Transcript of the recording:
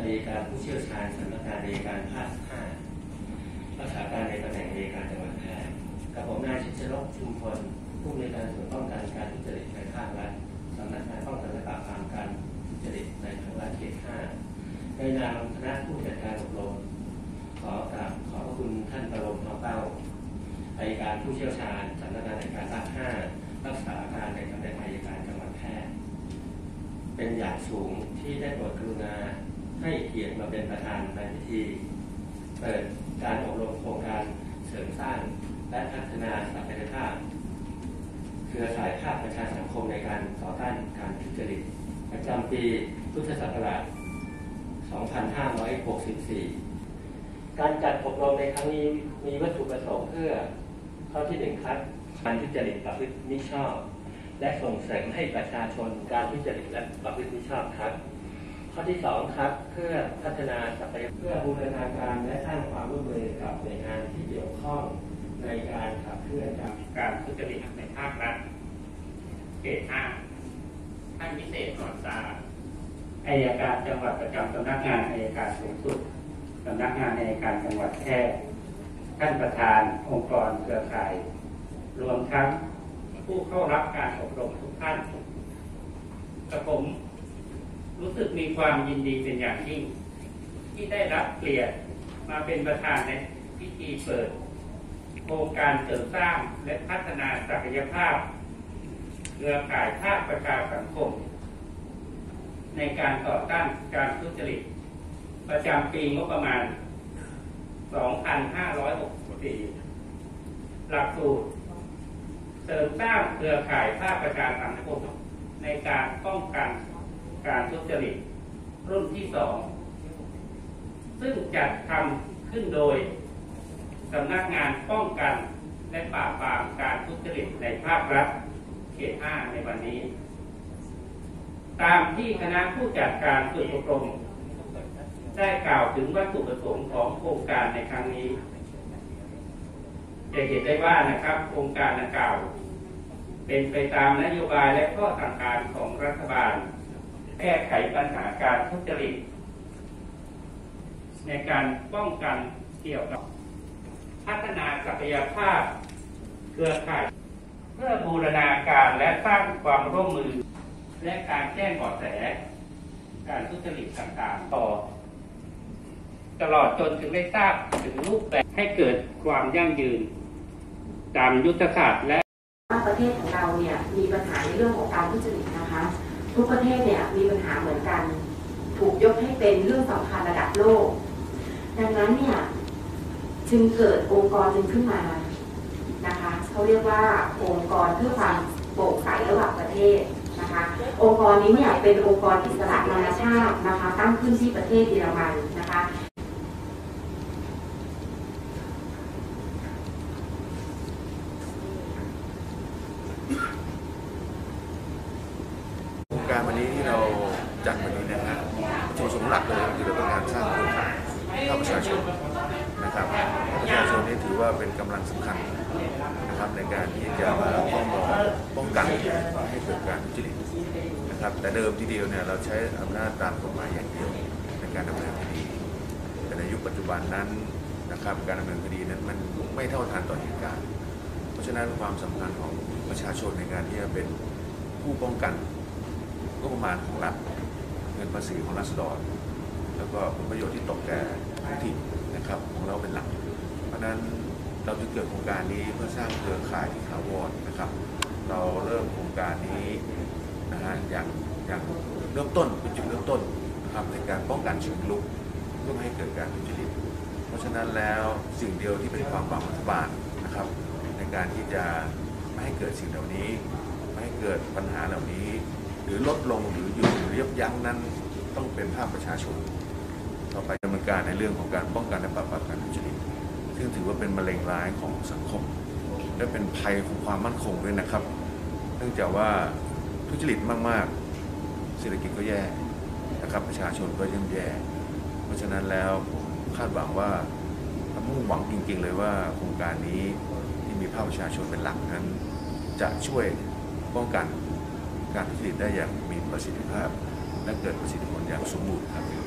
อัยการผู้เชี่ยวชาญสำนักงานอัยการภาค 5รักษาการในตำแหน่งอัยการจังหวัดแพร่กับผมนายชิดชนกชุมพลผู้อำนวยการส่วนป้องกันการทุจริตในภาครัฐสำนักงานป้องกันและปราบปรามการทุจริตในภาครัฐเขต 5ในนามคณะผู้จัดการอบรมขอพระคุณท่านประโลมทองเป้าอัยการผู้เชี่ยวชาญสำนักงานอัยการภาค 5รักษาการในตำแหน่งอัยการจังหวัดแพร่เป็นอย่างสูงที่ได้โปรดกรุณาให้เกียรติมาเป็นประธานในพิธีเปิดการอบรมโครงการเสริมสร้างและพัฒนาศักยภาพเครือข่ายภาคประชาสังคมในการต่อต้านการทุจริตประจำปีพุทธศักราช 2564 การจัดอบรมในครั้งนี้มีวัตถุประสงค์เพื่อข้อที่ 1 ครับการทุจริตประพฤติมิชอบและส่งเสริมให้ประชาชนการทุจริตและประพฤติมิชอบครับข้อที่ 2 ครับเพื่อพัฒนาศักยภาพเพื่อบูรณาการและสร้างความร่วมมือกับหน่วยงานที่เกี่ยวข้องในการขับเคลื่อนการทุจริตในภาครัฐเขต 5ท่านพิเศษก่อนตาอัยการจังหวัดประจำสำนักงานอัยการสูงสุดสำนักงานอัยการจังหวัดแพร่ท่านประธานองค์กรเครือข่ายรวมทั้งผู้เข้ารับการอบรมทุกท่านกับผมรู้สึกมีความยินดีเป็นอย่างยิ่งที่ได้รับเกียรติมาเป็นประธานในพิธีเปิดโครงการเสริมสร้างและพัฒนาศักยภาพเครือข่ายภาคประชาสังคมในการต่อต้านการทุจริตประจำปีงบประมาณ 2564 หลักสูตรเสริมสร้างเครือข่ายภาคประชาสังคมในการป้องกันการทุจริตรุ่นที่ 2ซึ่งจัดทำขึ้นโดยสำนักงานป้องกันและปราบปรามการทุจริตในภาครัฐเขต 5 ในวันนี้ตามที่คณะผู้จัดการฝึกอบรมได้กล่าวถึงวัตถุประสงค์ของโครงการในครั้งนี้จะเห็นได้ว่านะครับโครงการดังกล่าวเป็นไปตามนโยบายและข้อสั่งการของรัฐบาลแก้ไขปัญหาการทุจริตในการป้องกันเกี่ยวกับพัฒนาศักยภาพเครือข่ายเพื่อบูรณาการและสร้างความร่วมมือและการแจ้งเบาะแสการทุจริตต่างๆต่อตลอดจนถึงได้ทราบถึงรูปแบบให้เกิดความยั่งยืนตามยุทธศาสตร์และประเทศของเราเนี่ยมีปัญหาในเรื่องของการทุจริตนะคะทุกประเทศเนี่ยมีปัญหาเหมือนกันถูกยกให้เป็นเรื่องสำคัญระดับโลกดังนั้นเนี่ยจึงเกิดองค์กรหนึ่งขึ้นมานะคะเขาเรียกว่าองค์กรเพื่อความโปร่งใสระหว่างประเทศนะคะองค์กรนี้เนี่ยเป็นองค์กรอิสระนานาชาตินะคะตั้งขึ้นที่ประเทศเยอรมันนะคะการวันนี้ที่เราจัดวันนี้นะฮะจุดประสงค์หลักเลยคือเราต้องการสร้างเครือข่ายภาคประชาชนนะครับประชาชนนี่ถือว่าเป็นกำลังสำคัญนะครับในการที่จะมาป้องกันให้เกิดการทุจริตนะครับแต่เดิมทีเดียวเนี่ยเราใช้อำนาจตามกฎหมายอย่างเดียวในการดำเนินคดีแต่ในยุคปัจจุบันนั้นนะครับการดำเนินคดีนั้นมันไม่เท่าทันต่อเหตุการณ์เพราะฉะนั้นความสำคัญของประชาชนในการที่จะเป็นผู้ป้องกันงบประมาณของรัฐเงินภาษีของราษฎรแล้วก็ผลประโยชน์ที่ตกแก่ท้องถิ่นนะครับของเราเป็นหลักเพราะนั้นเราจะเกิดโครงการนี้เพื่อสร้างเครือข่ายที่ถาวรนะครับเราเริ่มโครงการนี้นะฮะอย่างเริ่มต้นเป็นจุดเริ่มต้นนะครับในการป้องกันเชิงรุกเพื่อไม่ให้เกิดการทุจริตเพราะฉะนั้นแล้วสิ่งเดียวที่เป็นความหวังของรัฐบาลนะครับในการที่จะไม่ให้เกิดสิ่งเหล่านี้ไม่ให้เกิดปัญหาเหล่านี้หรือลดลงหรือหยุดหรือยับยั้งนั้นต้องเป็นภาคประชาชนต่อไปดำเนินการในเรื่องของการป้องกันและปราบปรามการทุจริตซึ่งถือว่าเป็นมะเร็งร้ายของสังคมและเป็นภัยของความมั่นคงด้วยนะครับเนื่องจากว่าทุจริตมากๆเศรษฐกิจก็แย่นะครับประชาชนก็ย่ำแย่เพราะฉะนั้นแล้วคาดหวังว่ามุ่งหวังจริงๆเลยว่าโครงการนี้ที่มีภาคประชาชนเป็นหลักนั้นจะช่วยป้องกันการทุจริตได้อย่างมีประสิทธิภาพและเกิดประสิทธิผลอย่างสมบูรณ์ครับ